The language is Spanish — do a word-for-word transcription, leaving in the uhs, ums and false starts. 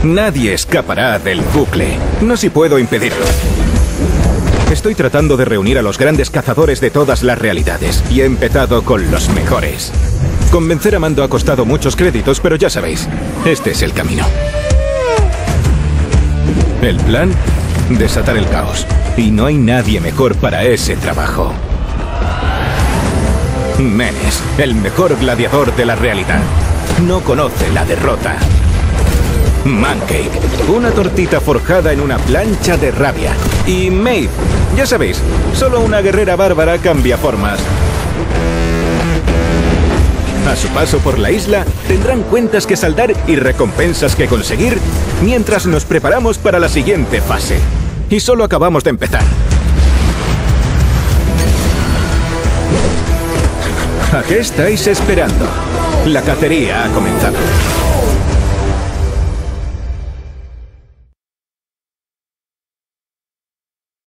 Nadie escapará del bucle. No si puedo impedirlo. Estoy tratando de reunir a los grandes cazadores de todas las realidades y he empezado con los mejores. Convencer a Mando ha costado muchos créditos, pero ya sabéis, este es el camino. El plan, desatar el caos. Y no hay nadie mejor para ese trabajo. Menes, el mejor gladiador de la realidad, no conoce la derrota. Mancake, una tortita forjada en una plancha de rabia. Y Maeve, ya sabéis, solo una guerrera bárbara cambia formas. A su paso por la isla, tendrán cuentas que saldar y recompensas que conseguir mientras nos preparamos para la siguiente fase. Y solo acabamos de empezar. ¿A qué estáis esperando? La cacería ha comenzado.